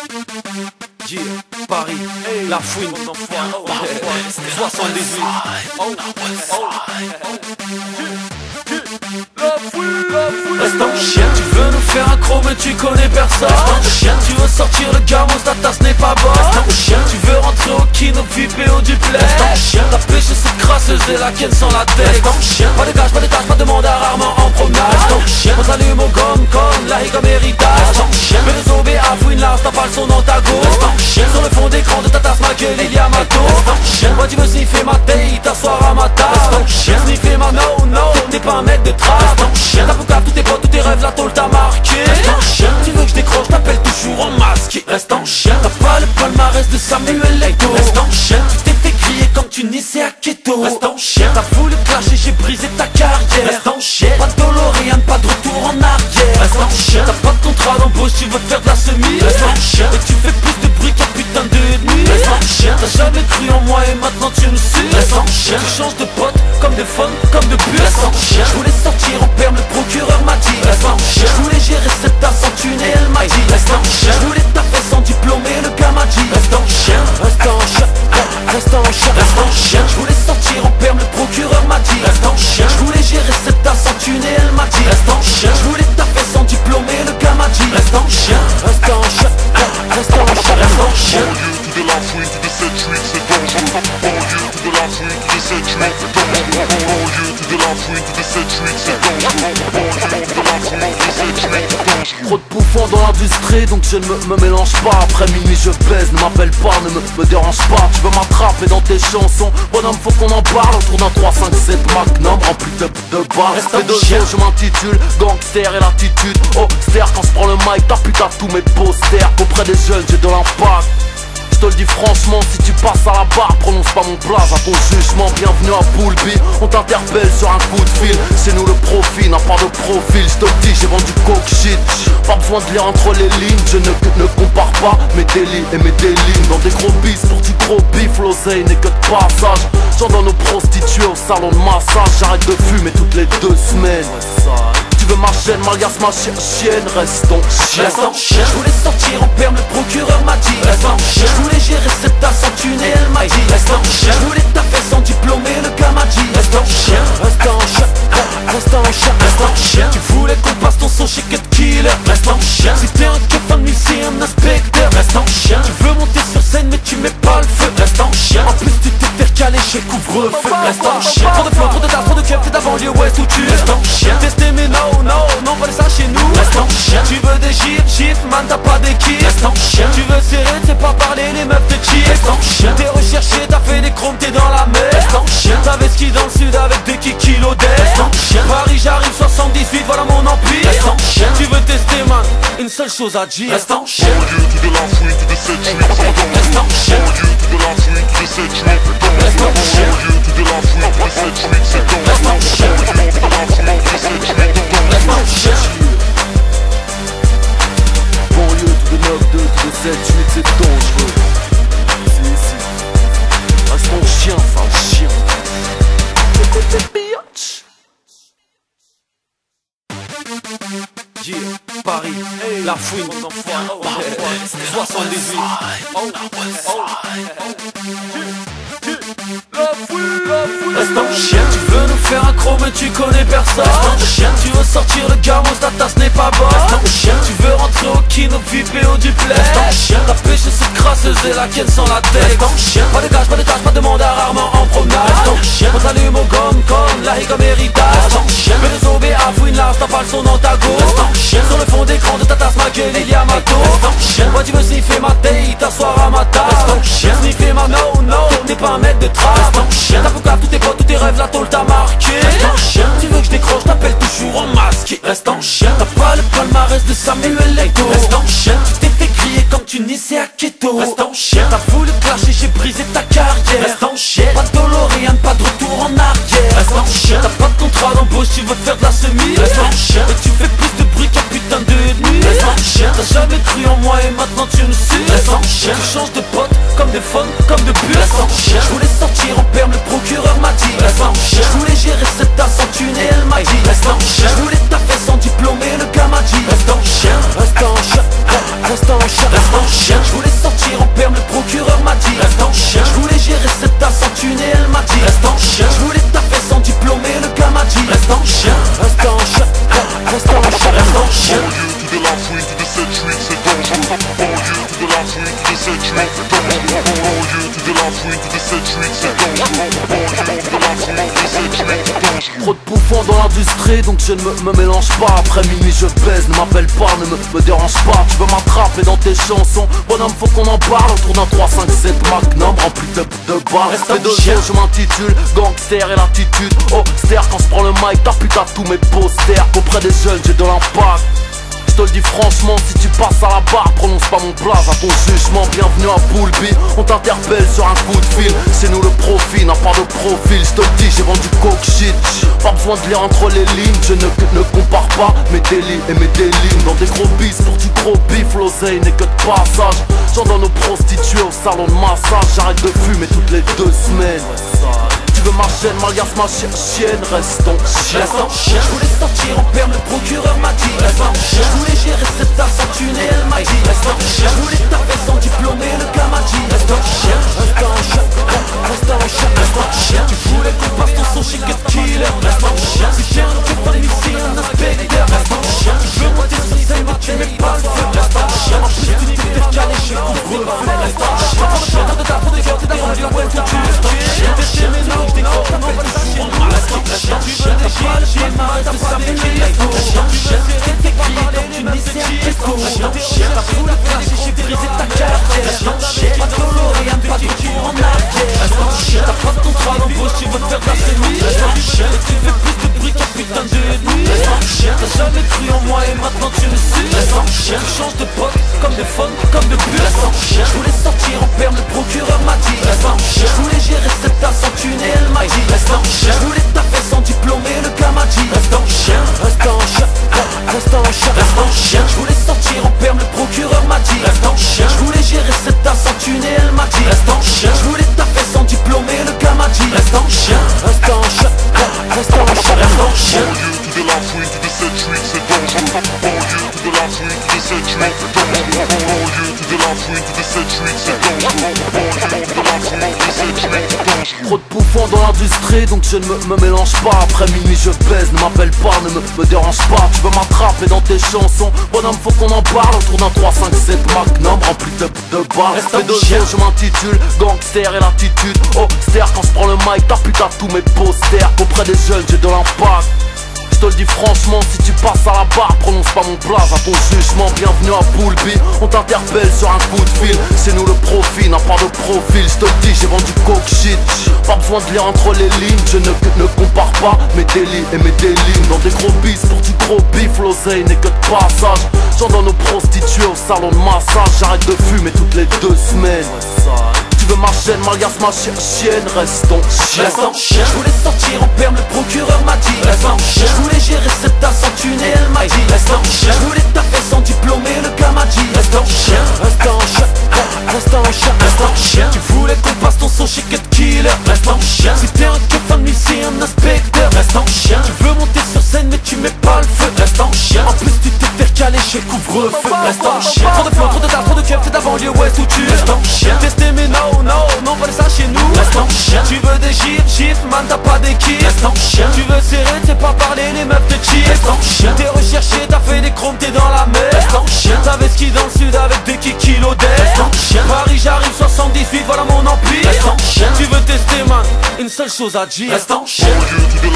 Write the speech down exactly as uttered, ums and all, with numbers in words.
Yeah, Paris, la fouine, soixante-dix-huit. Oh, oh, Reste en chien, tu veux nous faire un croc mais tu connais personne. Reste en chien, tu veux sortir le gamos, ta tasse n'est pas bonne. Reste en chien, tu veux rentrer au kino, V I P au duplex. Reste en chien, la pêche cette crasseuse et la ken sans la tête. Reste en chien, pas de gage, pas de tâche, pas de mandat, rarement en promenade. Reste en chien, on s'allume au gomme comme la higa héritage. Reste en chien, mais le zombie à fouine large, t'as pas le son dans ta go. Reste en chien, sur le fond d'écran de ta tasse, ma gueule, il y a ma go. Reste en chien, moi tu veux sniffer ma taille, t'asseoir à ma table. Reste en chien, sniffer ma no no, t'es pas un mec de trap. Reste en chien, t'as boucave tous tes potes, tous tes rêves, la tôle t'a marqué. Reste en chien, tu veux que je décroche, t'appelles toujours en masqué. Reste en chien, t'as pas le palmarès de Samuel Eto'o. Reste en chien, tu t'es fait crier comme tu nissais à Keto. Reste en chien, t'as voulu clasher, j'ai brisé ta carrière. Reste en chien, pas de DeLorean, pas de retour en arrière. Reste en chien, t'as pas de contrat d'embauche, tu veux te faire de la semi. Reste en chien, et tu fais plus de bruit qu'un putain de ennemi. Reste en chien, t'as jamais cru en moi et maintenant tu me suis. Reste en chien, tu changes de pote, comme de fun, comme de bus. Reste en chien, je voulais sortir en perme, le procureur m'a dit. Reste en chien, je voulais gérer cette tasse sans thune et elle m'a dit. Reste en chien, je voulais taffer sans diplôme et le gars m'a dit. Reste en chien, reste en chien, reste en chien, reste en chien. Je voulais sortir en perme, le procureur m'a dit. Reste en chien, je voulais gérer cette tasse sans thune et elle m'a dit. Reste en chien, je voulais taffer sans diplôme et le gars m'a dit. Reste en chien, reste en chien, reste en chien, reste en chien. Banlieue, tout de la fouine, tout de cette suite, c'est dangereux. Banlieue, tout de la fouine, tout de cette suite, c'est dangereux. Banlieue, tout de la fouine, tout de cette suite, c'est dangereux. Banlieue, tout de la fouine, tout de cette suite, c'est dangereux. Trop de bouffons dans l'industrie, donc je ne me, me mélange pas. Après minuit je baise, ne m'appelle pas, ne me, me dérange pas. Tu veux m'attraper dans tes chansons, bonhomme faut qu'on en parle. Autour d'un trois cinq sept Magnum rempli de, de balles. Fais de jeu, je m'intitule Gangster et l'attitude austère. Quand je prends le mic, t'as putain tous mes posters. Auprès des jeunes j'ai de l'impact. Je te le dis franchement, si tu passes à la barre, prononce pas mon blaze à ton jugement. Bienvenue à Poulby, on t'interpelle sur un coup de fil. C'est nous le profil, n'a pas de profil. Je te le dis, j'ai vendu coke shit. Pas besoin de lire entre les lignes. Je ne, ne compare pas mes délits et mes délits. Dans des gros bis, pour du gros bif, l'oseille n'est que de passage. J'en donne aux prostituées au salon de massage. J'arrête de fumer toutes les deux semaines. Tu veux ma chaîne, malgasse ma chi chienne, reste en chien. Reste en chien, je voulais sortir en perme, le procureur m'a dit. Reste en chien, je voulais gérer cette tasse sans thune et elle m'a dit. Reste en chien, je voulais taffer sans diplôme et le gars m'a dit. Reste en chien, reste en chien, reste en chien, reste en chien. Tu voulais qu'on passe ton son chez Cut Killer. Reste en chien, si t'es un keuf, un c'est un inspecteur. Reste en chien, tu veux monter sur scène mais tu mets pas le feu. Reste en chien, en plus tu t'es fait caler chez couvre-feu. Reste en chien, trop de flow, trop de tasse, trop de keuf, t'es d'avant lieu ouest où tu restes en chien. Tester mais no, no, non, pas ça chez nous. Reste en chien, tu veux des gifs, gifs, man t'as pas d'équipe. Reste en chien, tu veux serrer, t'sais pas parler, les meufs te cheat. Reste en chien, t'es recherché, t'as fait des chromes, t'es dans la mer. Reste en chien, t'avais ski dans le sud avec deux kilos d'air. Reste en chien, Paris j'arrive soixante-dix-huit, voilà mon empire. Reste en chien, tu veux tester man, une seule chose à dire. Reste en chien, Banlieue, tout de la fouine, tout de cette suite, c'est dangereux. reste en chien, Banlieue, tout de la fouine, tout de cette suite, c'est dangereux. reste en chien, Banlieue, tout de la fouine, tout de cette suite, c'est dangereux. reste en chien, Banlieue, tout de la fouine, tout de cette suite, c'est dangereux. reste en chien. Banlieue, tout de neuf deux, tout de sept huit, c'est dangereux. C'est ici. Reste en chien, sale chien. Écoute bitch. Yeah, Paris, la fouine, soixante-dix-huit. Oh, oh, Reste en chien, tu veux nous faire un croc mais tu connais personne. Reste en chien, tu veux sortir le gamos, ta tasse n'est pas bonne. Reste en chien, tu veux rentrer au kino, V I P au duplex. Reste en chien, la pêche cette crasseuse et la ken sans la tête. Reste en chien, pas de gage, pas de tâche, pas de mandat, rarement en promenade. Reste en chien, on s'allume au gomme comme la higa héritage. Reste en chien, mais le zombie à fouine large, t'as pas le son dans ta go. Reste en chien, sur le fond d'écran de ta tasse, ma gueule, il y a ma go. Reste en chien, moi tu veux sniffer ma taille, t'asseoir à ma table. Reste en chien, sniffer ma no no, t'es pas un mec de trap. Reste en chien, t'as boucave tous tes potes, tous tes rêves, la tôle t'a marqué. Reste en chien, tu veux que je décroche, t'appelles toujours en masqué. Reste en chien, t'as pas le palmarès de Samuel Eto'o. Reste en chien, tu t'es fait crier comme tu nissais à Keto. Reste en chien, t'as voulu clasher, j'ai brisé ta carrière. Reste en chien, pas de DeLorean, pas de retour en arrière. Reste en chien, t'as pas de contrat d'embauche, tu veux te faire de la semi. Reste en chien, et tu fais plus de bruit qu'un putain de ennemi. Reste en chien, t'as jamais cru en moi et maintenant tu me suis. Reste en chien, tu changes de pote comme de fun, comme de bus. Reste en chien, je voulais sortir en perme, le procureur m'a dit. Reste en chien, je voulais gérer cette tasse sans thune et elle m'a dit. Reste en chien, je voulais taffer sans diplôme et le gars m'a dit. Reste en chien, reste en chien, reste en chien. chien, reste en chien. Je voulais sortir en perme, le procureur m'a dit reste en chien. Je voulais gérer cette tasse en thune et elle m'a dit reste en chien. Je voulais taper sans diplôme et le gars m'a dit reste en chien, reste en chien, reste en chien, reste en chien. Banlieue to the last week to the set street, c'est dangereux. Banlieue to the last week to the set street, c'est dangereux. Banlieue to the last week to the set street, c'est dangereux. Banlieue to the last week to the set street, c'est dangereux. Trop de bouffons dans l'industrie, donc je ne me, me mélange pas. Après minuit je baise, ne m'appelle pas, ne me, me dérange pas. Tu veux m'attraper dans tes chansons, bonhomme faut qu'on en parle. Autour d'un trois cinq sept Magnum rempli de, de barres. Fais deux jours je m'intitule Gangster et l'attitude austère. Quand je prends le mic t'as putain tous mes posters. Auprès des jeunes j'ai de l'impact. Je te le dis franchement, si tu passes à la barre, prononce pas mon blaze à ton jugement. Bienvenue à Boulby, on t'interpelle sur un coup de fil. C'est nous le profil, n'a pas de profil. Je te le dis, j'ai vendu coke shit. Pas besoin de lire entre les lignes, je ne, ne compare pas mes délits et mes délits. Dans des gros bis pour du gros bif, l'oseille n'est que de passage. J'en donne aux prostituées au salon de massage. J'arrête de fumer toutes les deux semaines. Tu veux ma chaîne, malgré ma chi chienne, reste en chien. Reste en chien. Je voulais sortir en perme, le procureur m'a dit reste en chien. Je voulais gérer cette tasse en thune et elle m'a dit reste en chien. Je voulais taper sans diplôme et le gars m'a dit reste en chien, reste en chien, reste en chien, reste en chien. Tu voulais qu'on passe ton son chez Get Killer, reste en chien. Si t'es un peu pas ici, un inspecteur, reste en chien. Tu veux monter sur scène mais tu mets pas le feu, reste en chien. En plus tu t'es fait caler chez couvre-feu, reste en chien. T'as de ta peau de cœur, t'es d'abord du web, tu reste en chien. T'es chez mes noms, je décroche, on va le chez nous, reste en chien. Tu veux des gilets, j'ai mal, t'as pas des gilets, reste en chien. Tu veux serrer tes clients, tu n'es c'est un pesco, reste en chien. T'as voulu cracher, j'ai brisé ta carrière, reste en chien. Pas de Lorraine, pas de cul en arrière, reste en chien. T'as pas de contrat d'embauche, tu veux te faire de la série, reste en chien. Et tu fais plus de bruit qu'un putain de ennemi, reste en chien. T'as jamais cru en moi et maintenant tu le suis, reste en chien. Tu changes de pote, comme de phone, comme de but, reste en chien. Je voulais sortir en perme, le procureur m'a dit reste en chien. Je voulais gérer cette tasse en thune et elle m'a dit reste en chien. Je voulais taper sans diplôme et le gars m'a dit reste en chien, reste en chien, reste en chien, reste en chien. Je voulais sortir en perme, le procureur m'a dit reste en chien. Je voulais gérer cette tasse en thune et elle m'a dit reste en chien. Je voulais taper sans diplôme et le gars m'a dit reste en chien, reste en chien, reste en chien, reste en chien. Banlieue to the last week to the set street, c'est dangereux. Banlieue to the last week to the set street, c'est dangereux. Banlieue to the last week to the set street, c'est dangereux. Banlieue to the last week to the set street, c'est dangereux. Trop de bouffons dans l'industrie, donc je ne me, me mélange pas. Après minuit je baise, ne m'appelle pas, ne me, me dérange pas. Tu veux m'attraper dans tes chansons, bonhomme faut qu'on en parle. Autour d'un trois cinq sept Magnum rempli de, de barres. Fais deux jours je m'intitule Gangster et l'attitude austère. Quand je prends le mic t'as putain tous mes posters. Auprès des jeunes j'ai de l'impact. Je te le dis franchement, si tu passes à la barre, prononce pas mon blaze à ton jugement. Bienvenue à Boulby, on t'interpelle sur un coup de fil. C'est nous le profil, n'a pas de profil. Je te le dis, j'ai vendu coke shit. Pas besoin de lire entre les lignes, je ne, ne compare pas mes délits et mes délits. Dans des gros bis pour du gros bif, l'oseille n'est que de passage. J'en donne aux prostituées au salon de massage. J'arrête de fumer toutes les deux semaines. Tu veux ma chaîne, malgré ma chi chienne, reste en chien. Reste en chien. Je voulais sortir en perme, le procureur m'a dit reste en chien. Je voulais gérer cette tasse en thune et elle m'a dit reste en chien. Je voulais taper sans diplôme et le gars m'a dit reste en chien, reste en chien, reste en chien, reste en chien. Tu voulais qu'on passe ton son chez Get Killer, reste en chien. Si t'es un keuf, un c'est un inspecteur, reste en chien. Tu veux monter sur scène mais tu mets pas le feu, reste en chien. En plus tu t'es fait caler chez couvre-feu, reste en chien. Trop de flow, trop de tard, trop de keuf, c'est d'avant lieu ouest où tu restes en chien. Tester mais no, no, non pas ça chez nous, reste en chien. Tu veux des gifs, gifs, man t'as pas d'équipe, reste en chien. Tu veux serrer, t'es pas parler, les meufs te cheat, reste en chien. T'es recherché, t'as fait des chromes, t'es dans la mer, reste en chien. T'avais ski dans le sud avec deux kilos d'air, reste en chien. Paris j'arrive soixante-dix-huit, voilà mon empire, reste en chien. Tu veux tester man, une seule chose à dire, reste en chien. Banlieue to the